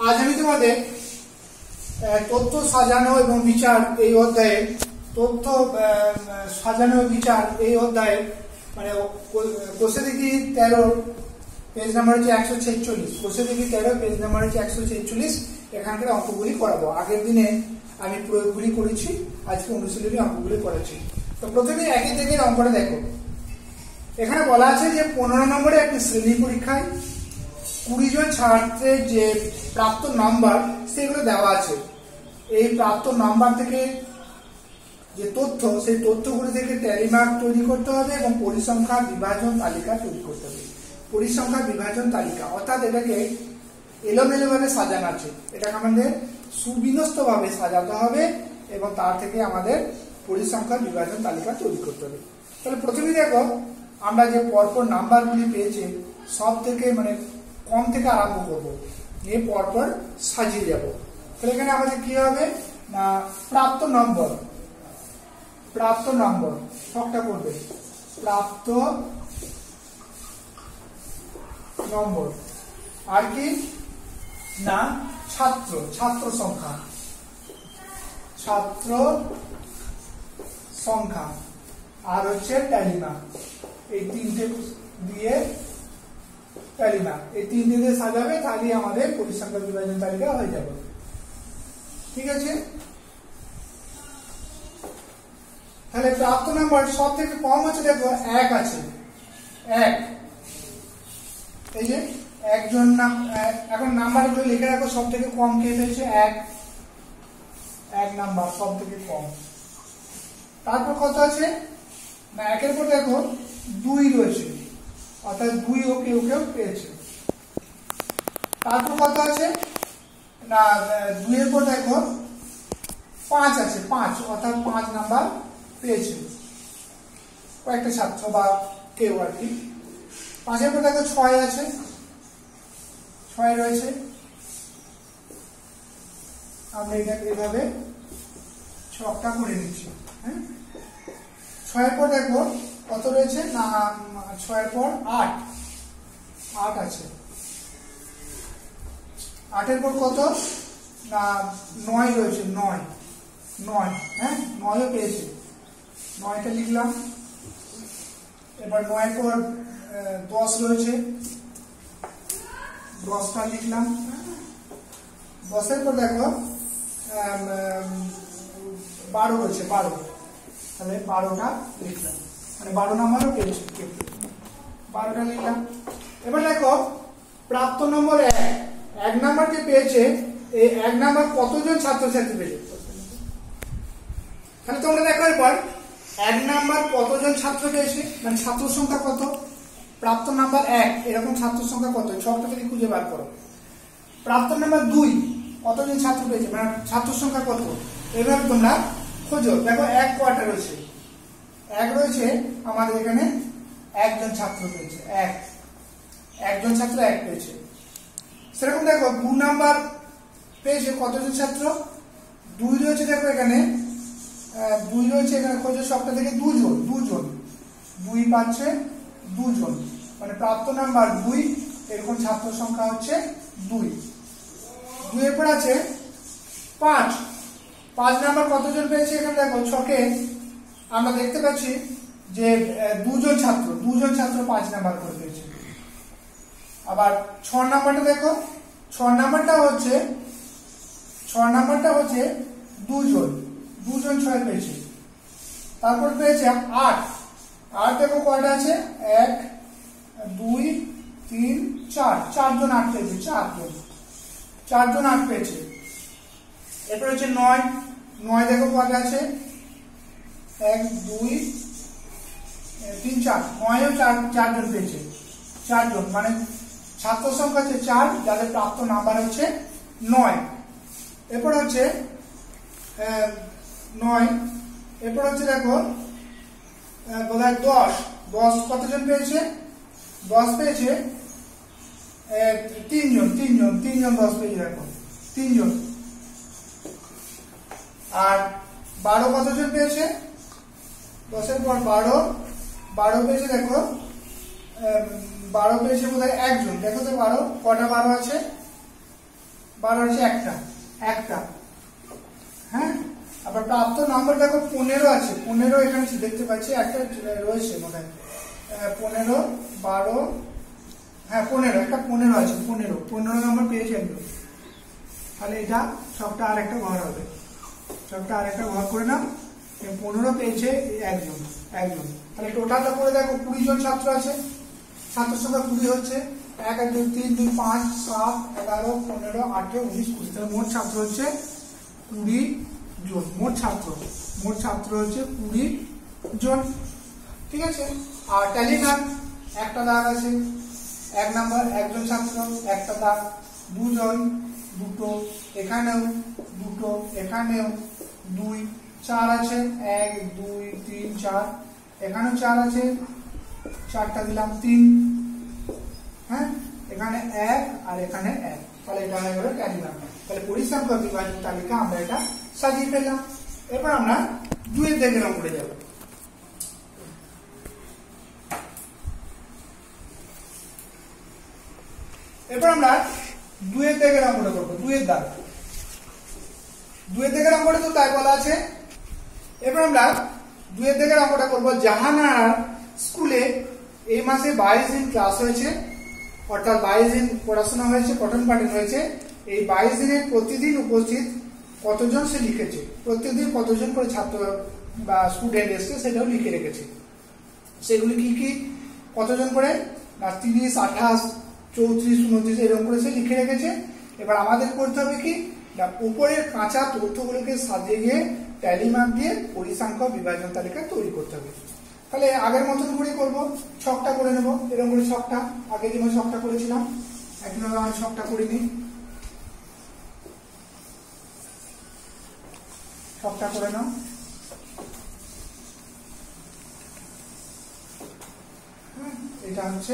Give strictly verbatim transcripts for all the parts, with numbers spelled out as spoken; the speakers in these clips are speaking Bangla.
আজ আমি তোমাদের তথ্য সাজানো এবং বিচার এই অধ্যায়ে তথ্য সাজানো বিচার এই অধ্যায়ে মানে কোষে দেখি তেরো পেজ নাম্বার হচ্ছে একশো ছেচল্লিশ কোষে দেখি তেরো পেজ নাম্বার হচ্ছে একশো ছেচল্লিশ এখানকার অঙ্কগুলি করাবো। আগের দিনে আমি প্রয়োগগুলি করেছি, আজকে অনুশীলনী অঙ্কগুলি করেছি। তো প্রথমে একই থেকে অঙ্কটা দেখো। এখানে বলা আছে যে পনেরো নম্বরে একটি শ্রেণী পরীক্ষায় কুড়ি জন ছাত্রের যে প্রাপ্ত নাম্বার সেগুলো দেওয়া আছে। এই প্রাপ্ত নাম্বার থেকে যে তথ্য সেই তথ্যগুলি থেকে ট্যালি মার্ক তৈরি করতে হবে এবং পরিসংখ্যা বিভাজন তালিকা তৈরি করতে হবে। পরিসংখ্যা বিভাজন তালিকা অর্থাৎ এটাকে এলোমেলো ভাবে সাজানো আছে, এটাকে আমাদের সুবিন্যস্ত ভাবে সাজাতে হবে এবং তার থেকে আমাদের পরিসংখ্যা বিভাজন তালিকা তৈরি করতে হবে। তাহলে প্রথমে দেখো আমরা যে পরপর নাম্বারগুলি পেয়েছি সব থেকে মানে কম থেকে আরম্ভ করবো, নিয়ে পরপর সাজিয়ে যাব। তাহলে এখানে আমাদের কি হবে না প্রাপ্ত নম্বর, প্রাপ্ত নম্বর ছকটা করবে প্রাপ্ত নম্বর, আর কি না ছাত্র ছাত্র সংখ্যা ছাত্র সংখ্যা আর হচ্ছে ট্যালিমা, এই তিনটে দিয়ে ট্যালিমা এই তিনটে দিয়ে সাজাবে, তাহলে আমাদের পরিসংখ্যা বিভাজন তালিকা হয়ে যাবে। ঠিক আছে, তাহলে প্রাপ্ত নাম্বার সব থেকে কম হচ্ছে দেখো এক আছে, এক এই যে একজন নাম এখন নাম্বারগুলো লিখে রাখো। সব থেকে কম কে পেয়েছে এক, এক নাম্বার সব থেকে কম। তারপর কত আছে না একের পর দেখো দুই রয়েছে, অর্থাৎ দুই ও কেউ কেউ পেয়েছে। তারপর কত আছে না দুইয়ের পর দেখো পাঁচ আছে, পাঁচ অর্থাৎ পাঁচ নাম্বার পেয়েছে কয়েকটা ছাত্র বা কেউ আর কি। পাঁচের পর দেখো ছয় আছে, ছয় রয়েছে। আমরা এটাকে এভাবে ছকটা করে নিচ্ছি। হ্যাঁ, ছয়ের পর দেখো কত রয়েছে না ছয়ের পর আট, আট আছে। আটের পর কত না নয় রয়েছে, নয় নয় হ্যাঁ নয়ও পেয়েছে, নয়টা লিখলাম। এবার নয়ের পর দশ রয়েছে, দশটা লিখলাম। দশের পর দেখো বারো রয়েছে, বারো, তাহলে বারোটা লিখলাম, মানে বারো নম্বরও পেয়েছে, বারোটা লিখলাম। এবার দেখো প্রাপ্ত নম্বর এক, এক নাম্বার যে পেয়েছে এই এক নাম্বার কতজন ছাত্রছাত্রী পেয়েছে, তাহলে তোমরা দেখো এবার এক নাম্বার কতজন ছাত্র পেয়েছে মানে ছাত্র সংখ্যা কত, প্রাপ্ত নাম্বার এক এরকম ছাত্র সংখ্যা কত ছকটা থেকে খুঁজে বার করো। প্রাপ্ত নাম্বার দুই কতজন ছাত্র পেয়েছে মানে ছাত্র সংখ্যা কত, এভাবে তোমরা খোঁজো। দেখো এক কোয়াটা রয়েছে, এক রয়েছে আমাদের এখানে একজন ছাত্র পেয়েছে, এক একজন ছাত্র এক পেয়েছে। সেরকম দেখো দু নাম্বার পেয়েছে কতজন ছাত্র, দুই রয়েছে। দেখো এখানে দুই রয়েছে, এখানে খোঁজো সবটা থেকে দুজন, দুজন দুই পাচ্ছে দুজন, মানে প্রাপ্ত নাম্বার দুই এরকম ছাত্র সংখ্যা হচ্ছে দুই। দুইয়ের পর আছে পাঁচ, পাঁচ নাম্বার কতজন পেয়েছে, এখানে দেখো ছকে আমরা দেখতে পাচ্ছি যে দুজন ছাত্র, দুজন ছাত্র পাঁচ নাম্বার করে পেয়েছে। আবার ছ নাম্বারটা দেখো, ছ নাম্বারটা হচ্ছে ছ নাম্বারটা হচ্ছে দুজন, দুজন ছয় পেয়েছে। তারপর পেয়েছে আট, আট দেখো কয়টা আছে এক দুই তিন চার, চারজন আট পেয়েছে, চারজন চারজন আট পেয়েছে। এরপর হচ্ছে নয়, নয় দেখো কয়টা আছে এক দুই তিন চার, নয়ও চার চারজন পেয়েছে, চারজন মানে ছাত্র সংখ্যা হচ্ছে চার, যাদের প্রাপ্ত নাম্বার হচ্ছে নয়। এরপর হচ্ছে নয়, এরপর হচ্ছে দেখো বোধহয় দশ, দশ কতজন পেয়েছে, দশ পেয়েছে তিনজন, তিনজন তিনজন দশ পেয়েছে দেখো তিনজন। আর বারো কতজন পেয়েছে, দশের পর বারো, বারো পেয়েছে দেখো বারো পেয়েছে বোধহয় একজন। দেখো তো বারো কটা বারো আছে বারো হচ্ছে একটা একটা হ্যাঁ। আবার প্রাপ্ত নাম্বার দেখো পনেরো আছে, পনেরো এখানে দেখতে পাচ্ছি একটা রয়েছে মনে হয়, পনেরো বারো হ্যাঁ পনেরো একটা পনেরো আছে, পনেরো পনেরো নাম্বার পেয়েছি একদম। তাহলে এটা সবটা আর একটা ঘর হবে, সবটা আর একটা ঘর করে নাও। পনেরো পেয়েছে একজন একজন তাহলে টোটালটা করে দেখো কুড়ি জন ছাত্র আছে, ছাত্র সংখ্যা কুড়ি হচ্ছে, এক এক দুই তিন দুই পাঁচ সাত এগারো পনেরো আঠেরো উনিশ কুড়ি, তাহলে মোট ছাত্র হচ্ছে কুড়ি জন। মোট ছাত্র মোট ছাত্র হচ্ছে কুড়ি জন, ঠিক আছে। আর ট্যালি নাম একটা দাগ আছে, এক নাম্বার একজন ছাত্র একটা দাগ, দুজন দুটো, এখানেও দুটো, এখানেও দুই, চার আছে এক দুই তিন চার, এখানেও চার আছে চারটা দিলাম তিন, হ্যাঁ এখানে এক আর এখানে এক, তাহলে এটা হয়ে গেল ট্যালি নাম্বার। তাহলে পরিসংখ্যান বিভাজন তালিকা আমরা এটা সাজিয়ে ফেললাম। এরপর আমরা দুইয়ের দাগের অঙ্কটা যাব। এরপর আমরা দুইয়ের দাগের অঙ্কটা করবো। দুইয়ের দাগ দুইয়ের দাগের অঙ্কটা তো তাই বলা আছে। এরপর আমরা দুইয়ের দাগের অঙ্কটা করবো। জাহানারা স্কুলে এই মাসে বাইশ দিন ক্লাস হয়েছে, অর্থাৎ বাইশ দিন পড়াশোনা হয়েছে, পঠন পাঠন হয়েছে। এই বাইশ দিনে প্রতিদিন উপস্থিত কতজন সে লিখেছে, প্রত্যেকদিন কতজন করে ছাত্র বা স্টুডেন্ট এসছে সেটাও লিখে রেখেছে। সেগুলি কি কি কতজন করে না তিরিশ আঠাশ চৌত্রিশ উনত্রিশ এরকম করে সে লিখে রেখেছে। এবার আমাদের করতে হবে কি না উপরের কাঁচা তথ্যগুলোকে সাজিয়ে গিয়ে ট্যালি মার্ক দিয়ে পরিসংখ্যান বিভাজন তালিকা তৈরি করতে হবে। তাহলে আগের মতন করে করবো, ছকটা করে নেবো এরকম করে, ছকটা আগে যেমন ছকটা করেছিলাম এখন আমি ছকটা করিনি, ছকটা করে নাও। এটা হচ্ছে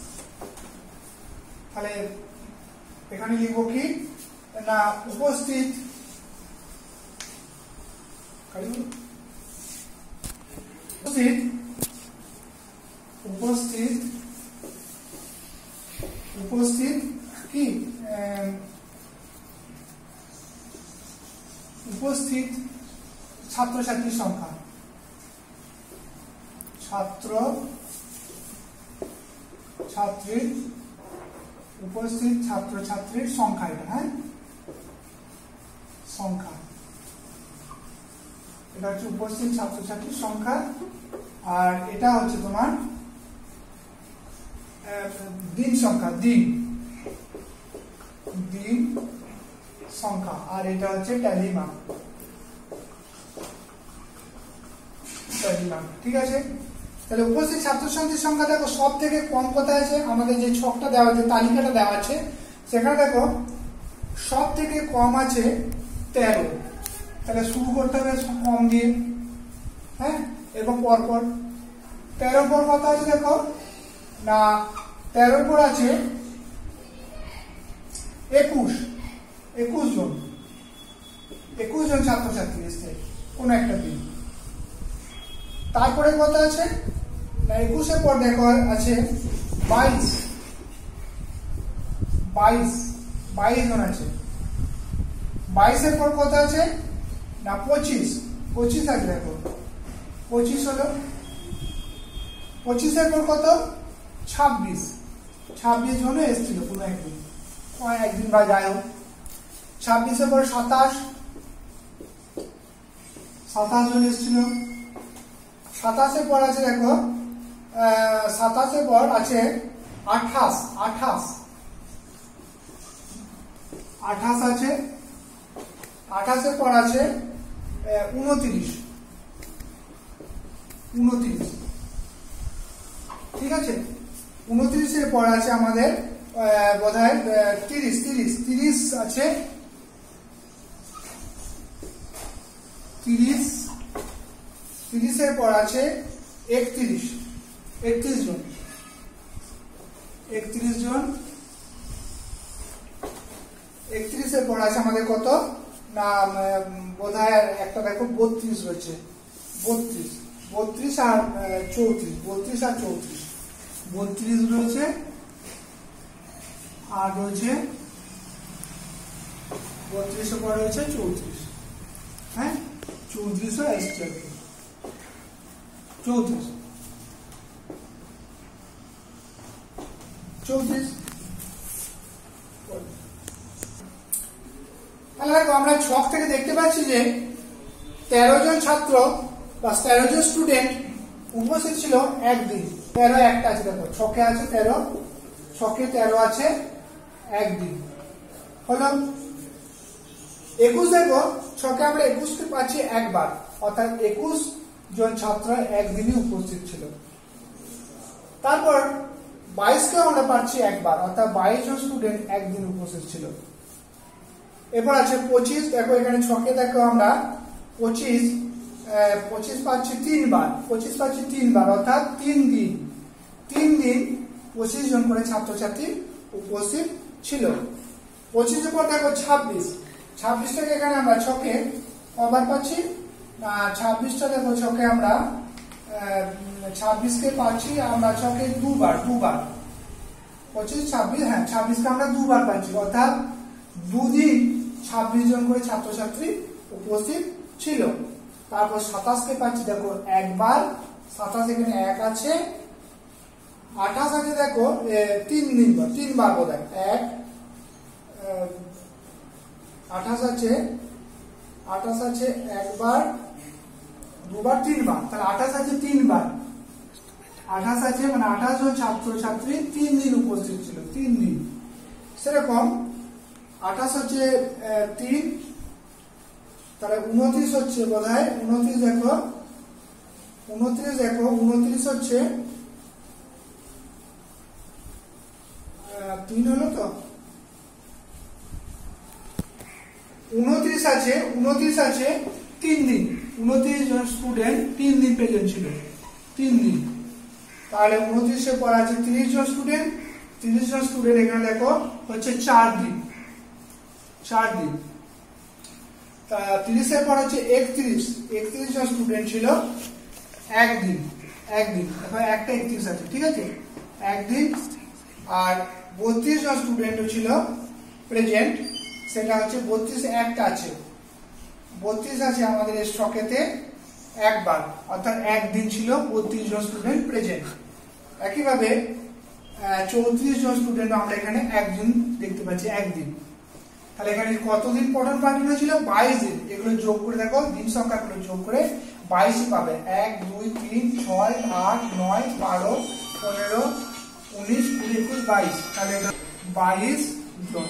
তাহলে এখানে লিখবো কি না উপস্থিত উপস্থিত উপস্থিত উপস্থিত কি উপস্থিত ছাত্রছাত্রীর সংখ্যা, ছাত্র ছাত্রীর উপস্থিত ছাত্রছাত্রীর সংখ্যা, এটা হ্যাঁ সংখ্যা, এটা হচ্ছে উপস্থিত ছাত্রছাত্রীর সংখ্যা। আর এটা হচ্ছে তোমার দিন সংখ্যা, দিন দিন সংখ্যা। আর এটা হচ্ছে ট্যালি মার্ক, ট্যালি মার্ক, ঠিক আছে। তাহলে উপস্থিত ছাত্রছাত্রীর সংখ্যা দেখো সব থেকে কম কোথায় আছে, আমাদের যে ছকটা দেওয়া আছে তালিকাটা দেওয়া আছে সেখানে দেখো সব থেকে কম আছে তেরো। তাহলে শুরু করতে হবে কম দিয়ে, হ্যাঁ এবং পরপর তেরো পর কত আছে দেখো না তেরোর পর আছে একুশ, একুশ জন একুশ জন ছাত্রছাত্রী এসছে কোন একটা দিন। তারপরে কত আছে না একুশের পর দেখো আছে বাইশ, বাইশ বাইশ জন আছে। বাইশের পর কত আছে না পঁচিশ, পঁচিশ আছে দেখো পঁচিশ হলো। পঁচিশের পর কত ছাব্বিশ, ছাব্বিশ জন এসেছিল কোনো একদিন, একদিন বা যাই হোক। ছাব্বিশের পর সাতাশ, সাতাশ জন এসেছিল। সাতাশের পর আছে দেখো সাতাশের পর আছে আঠাশ, আঠাশ আঠাশ আছে। আঠাশের পর আছে উনত্রিশ, উনত্রিশ, ঠিক আছে। উনত্রিশের পর আছে আমাদের বোধহয় তিরিশ, তিরিশ তিরিশ আছে তিরিশ। তিরিশের পর আছে একত্রিশ, একত্রিশ জন, একত্রিশ জন। একত্রিশের পর আছে আমাদের কত না বোধহয় একটা দেখো বত্রিশ রয়েছে, বত্রিশ, বত্রিশ আর চৌত্রিশ, বত্রিশ আর চৌত্রিশ, বত্রিশ রয়েছে। আর রয়েছে বত্রিশ পরে হয়েছে চৌত্রিশ, হ্যাঁ চৌত্রিশও এসছে চৌত্রিশ চৌত্রিশ। তাহলে দেখো আমরা ছক থেকে দেখতে পাচ্ছি যে তেরো জন ছাত্র বা তেরো জন স্টুডেন্ট উপস্থিত ছিল একদিন। তেরো একটা আছে, দেখো ছকে আছে তেরো, ছকে তেরো আছে একদিন হলো। একুশ দেখো ছকে আমরা একুশকে পাচ্ছি একবার, অর্থাৎ একুশ জন ছাত্র একদিনই উপস্থিত ছিল। তারপর বাইশকে আমরা পাচ্ছি একবার, অর্থাৎ বাইশ জন স্টুডেন্ট একদিন উপস্থিত ছিল। এরপর আছে পঁচিশ, দেখো এখানে ছকে দেখো আমরা পঁচিশ পঁচিশ পাচ্ছি তিনবার, পঁচিশ পাচ্ছি তিনবার অর্থাৎ তিন দিন, তিন দিন পঁচিশ জন করে ছাত্রছাত্রী উপস্থিত ছিল। পঁচিশের পর দেখো ছাব্বিশ, ছাব্বিশটাকে এখানে আমরা ছকে কবার পাচ্ছি, ছাব্বিশটা দেখো ছকে আমরা ছাব্বিশকে পাচ্ছি আমরা ছকে দুবার, দুবার পঁচিশ ছাব্বিশ, হ্যাঁ ছাব্বিশকে আমরা দুবার পাচ্ছি, অর্থাৎ দুদিন ছাব্বিশ জন করে ছাত্রছাত্রী উপস্থিত ছিল। তারপর সাতাশকে পাচ্ছি দেখো একবার, সাতাশ এখানে এক আছে। আঠাশ আছে দেখো তিন দিন, তিনবার বোধ হয়, এক আঠাশ আছে, আঠাশ আছে একবার দুবার তিনবার, তাহলে আঠাশ আছে তিনবার, আঠাশ আছে মানে আঠাশ জন ছাত্রছাত্রী তিন দিন উপস্থিত ছিল, তিন দিন। সেরকম আঠাশ হচ্ছে তিন, তাহলে উনত্রিশ হচ্ছে বোধ হয়, উনত্রিশ দেখো উনত্রিশ দেখো উনত্রিশ হচ্ছে তিন হলো তো, উনত্রিশ আছে, উনত্রিশ আছে তিন দিন, উনত্রিশ জন স্টুডেন্ট তিন দিন প্রেজেন্ট ছিল, তিন দিন। তাহলে উনত্রিশের পর আছে তিরিশ জন স্টুডেন্ট, তিরিশ জন স্টুডেন্ট এখানে দেখো হচ্ছে চার দিন, চার দিন। তিরিশের পর হচ্ছে একত্রিশ, একত্রিশ জন স্টুডেন্ট ছিল একদিন, একদিন এখন একটা একত্রিশ আছে, ঠিক আছে একদিন। আর বত্রিশ জন স্টুডেন্ট ছিল প্রেজেন্ট, সেটা হচ্ছে বত্রিশ একটা আছে, বত্রিশ আছে আমাদের স্টকেতে একবার, অর্থাৎ একদিন ছিল বত্রিশ জন স্টুডেন্ট প্রেজেন্ট। একইভাবে চৌত্রিশ জন স্টুডেন্ট আমরা এখানে একদিন দেখতে পাচ্ছি, একদিন। তাহলে এখানে কতদিন পঠন পাঠন হয়েছিল, বাইশ দিন। এগুলো যোগ করে দেখো, দিন সংখ্যাগুলো যোগ করে বাইশ পাবে, এক দুই তিন ছয় আট নয় বারো পনেরো উনিশ কুড়ি একুশ বাইশ, তাহলে এটা বাইশ জন।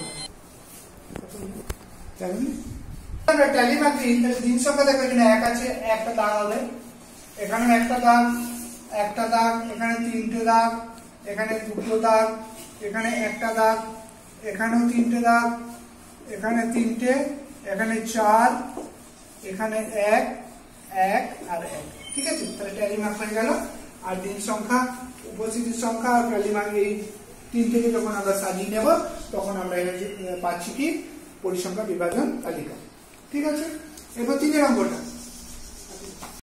ট্যালি মারবি, তাহলে দিন সংখ্যা দেখো এখানে এক আছে, একটা দাগ হবে, এখানে একটা দাগ, একটা দাগ, এখানে তিনটে দাগ, এখানে দুটো দাগ, এখানে একটা দাগ, এখানেও তিনটে দাগ, এখানে তিনটে, এখানে চার, এখানে এক, এক আর এক, ঠিক আছে। তাহলে ট্যালি মার্ক হয়ে গেল। আর দিন সংখ্যা, উপস্থিতির সংখ্যা আর ট্যালি মার্ক এই তিন থেকে যখন আমরা সাজিয়ে নেব তখন আমরা পাচ্ছি কি পরিসংখ্যা বিভাজন তালিকা, ঠিক আছে। এরপর তিনের অঙ্কটা